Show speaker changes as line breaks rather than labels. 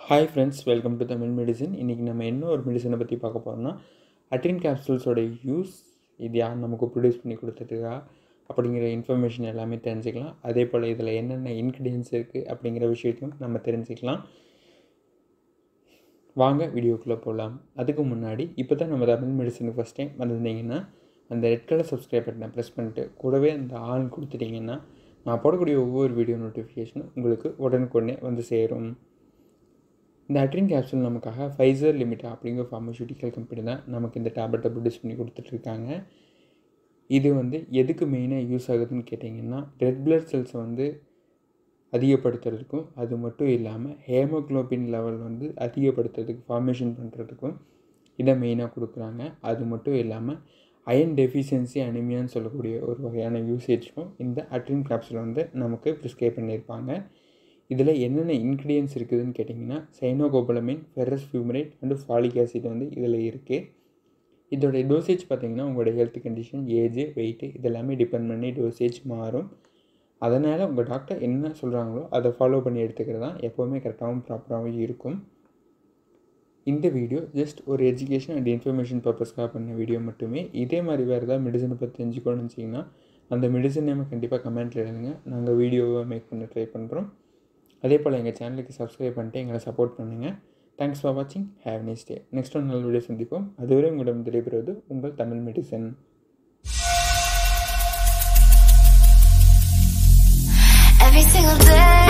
Hi friends, welcome to Tamil Medicine. இன்னைக்கு நம்ம என்ன ஒரு மெடிசனை பற்றி பார்க்க போகிறோம்னா அட்ரின் கேப்சூல்ஸோட யூஸ், இது யார் நமக்கு ப்ரொடியூஸ் பண்ணி கொடுத்துருக்கா அப்படிங்கிற இன்ஃபர்மேஷன் எல்லாமே தெரிஞ்சுக்கலாம். அதே போல் இதில் என்னென்ன இன்க்ரீடியன்ஸ் இருக்குது அப்படிங்கிற விஷயத்தையும் நம்ம தெரிஞ்சுக்கலாம். வாங்க வீடியோக்குள்ளே போகலாம். அதுக்கு முன்னாடி இப்போ தான் நம்ம தமிழ் மெடிசனுக்கு ஃபஸ்ட் டைம் வந்திருந்தீங்கன்னா அந்த ரெட் கலர் சப்ஸ்கிரைப் பட்டனை ப்ரெஸ் பண்ணிட்டு கூடவே அந்த ஆன் கொடுத்துட்டிங்கன்னா நான் போடக்கூடிய ஒவ்வொரு வீடியோ நோட்டிஃபிகேஷனும் உங்களுக்கு உடனுக்குடனே வந்து சேரும். இந்த அட்ரின் கேப்சூல் நமக்காக ஃபைசர் லிமிட்டா அப்படிங்கிற ஃபார்மசூட்டிக்கல் கம்பெனி தான் நமக்கு இந்த டேப்லெட்டை ப்ரொடியூஸ் பண்ணி கொடுத்துட்ருக்காங்க. இது எதுக்கு மெயினாக யூஸ் ஆகுதுன்னு கேட்டிங்கன்னா ரெட் பிளட் செல்ஸை அதிகப்படுத்துறதுக்கும், அது மட்டும் இல்லாமல் ஹேமோக்ளோபின் லெவல் அதிகப்படுத்துறதுக்கு, ஃபார்மேஷன் பண்ணுறதுக்கும் இதை மெயினாக கொடுக்குறாங்க. அது மட்டும் இல்லாமல் அயன் டெஃபிஷியன்சி அனிமியான்னு சொல்லக்கூடிய ஒரு வகையான யூசேஜ்க்கும் இந்த அட்ரின் கேப்சூல் நமக்கு ப்ரிஸ்கிரைப் பண்ணியிருப்பாங்க. இதில் என்னென்ன இன்க்ரீடியன்ஸ் இருக்குதுன்னு கேட்டிங்கன்னா cyanocobalamin, ferrous fumarate and folic acid இதில் இருக்குது. இதோடைய டோசேஜ் பார்த்திங்கன்னா உங்களோட ஹெல்த் கண்டிஷன், ஏஜ், வெயிட்டு இதெல்லாமே டிபெண்ட் பண்ணி டோசேஜ் மாறும். அதனால் உங்கள் டாக்டர் என்ன சொல்கிறாங்களோ அதை ஃபாலோ பண்ணி எடுத்துக்கிறது தான் எப்போவுமே கரெக்டாகவும் ப்ராப்பராகவும் இருக்கும். இந்த வீடியோ ஜஸ்ட் ஒரு எஜுகேஷன் அண்ட் இன்ஃபர்மேஷன் பர்பஸ்க்காக பண்ண வீடியோ மட்டுமே. இதே மாதிரி வேறு ஏதாவது மெடிசனை பற்றி தெரிஞ்சுக்கணும்னு வச்சிங்கன்னா அந்த மெடிசன் நேமை கண்டிப்பாக கமெண்ட்டில் எழுதுங்க. நாங்கள் வீடியோவை மேக் பண்ண ட்ரை பண்ணுறோம். அதே போல் எங்கள் சேனலுக்கு சப்ஸ்கிரைப் பண்ணிட்டு எங்களை சப்போர்ட் பண்ணுங்கள். தேங்க்ஸ் ஃபார் வாட்சிங். Have nice day. நெக்ஸ்ட் ஒரு நல்ல வீடியோ சந்திப்போம். அதுவரை உங்களிடம் விடைபெறுவது உங்கள் Tamil medicine. Every single day